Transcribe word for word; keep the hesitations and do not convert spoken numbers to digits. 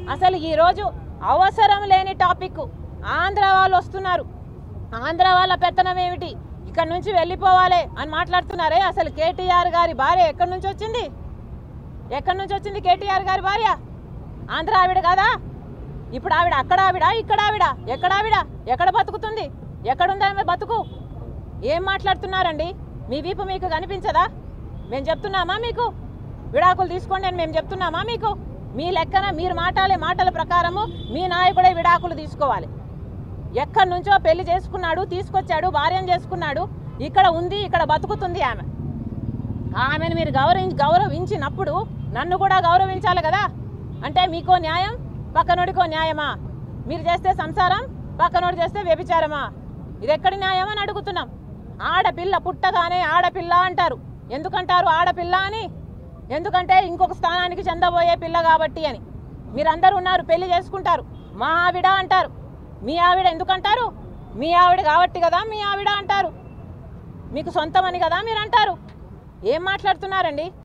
అసలు ఈరోజు అవసరం లేని టాపిక్ ఆంధ్ర వాళ్ళు వస్తున్నారు, ఆంధ్ర వాళ్ళ పెత్తనం ఏమిటి, ఇక్కడ నుంచి వెళ్ళిపోవాలి అని మాట్లాడుతున్నారే. అసలు కేటీఆర్ గారి భార్య ఎక్కడి నుంచి వచ్చింది? ఎక్కడి నుంచి వచ్చింది కేటీఆర్ గారి భార్య? ఆంధ్ర ఆవిడ కాదా? ఇప్పుడు ఆవిడ అక్కడ ఆవిడ, ఇక్కడ ఆవిడ, ఎక్కడ ఆవిడ, ఎక్కడ బతుకుతుంది, ఎక్కడుంది ఆమె బతుకు? ఏం మాట్లాడుతున్నారండి? మీ వీపు మీకు కనిపించదా? మేము చెప్తున్నామా మీకు విడాకులు తీసుకోండి అని? మేము చెప్తున్నామా మీకు? మీ లెక్కన మీరు మాట్లాడే మాటల ప్రకారము మీ నాయకుడే విడాకులు తీసుకోవాలి. ఎక్కడి నుంచో పెళ్లి చేసుకున్నాడు, తీసుకొచ్చాడు, భార్యను చేసుకున్నాడు, ఇక్కడ ఉంది, ఇక్కడ బతుకుతుంది ఆమె. ఆమెను మీరు గౌరవించి గౌరవించినప్పుడు నన్ను కూడా గౌరవించాలి కదా. అంటే మీకో న్యాయం, పక్కనోడికో న్యాయమా? మీరు చేస్తే సంసారం, పక్కనోడు చేస్తే వ్యభిచారమా? ఇది ఎక్కడి న్యాయం అని అడుగుతున్నాం. ఆడపిల్ల పుట్టగానే ఆడపిల్ల అంటారు. ఎందుకంటారు ఆడపిల్ల అని? ఎందుకంటే ఇంకొక స్థానానికి చెందబోయే పిల్ల కాబట్టి అని. మీరందరూ ఉన్నారు, పెళ్లి చేసుకుంటారు, మా ఆవిడ అంటారు. మీ ఆవిడ ఎందుకంటారు? మీ ఆవిడ కాబట్టి కదా మీ ఆవిడ అంటారు. మీకు సొంతమని కదా మీరు అంటారు. ఏం మాట్లాడుతున్నారండి?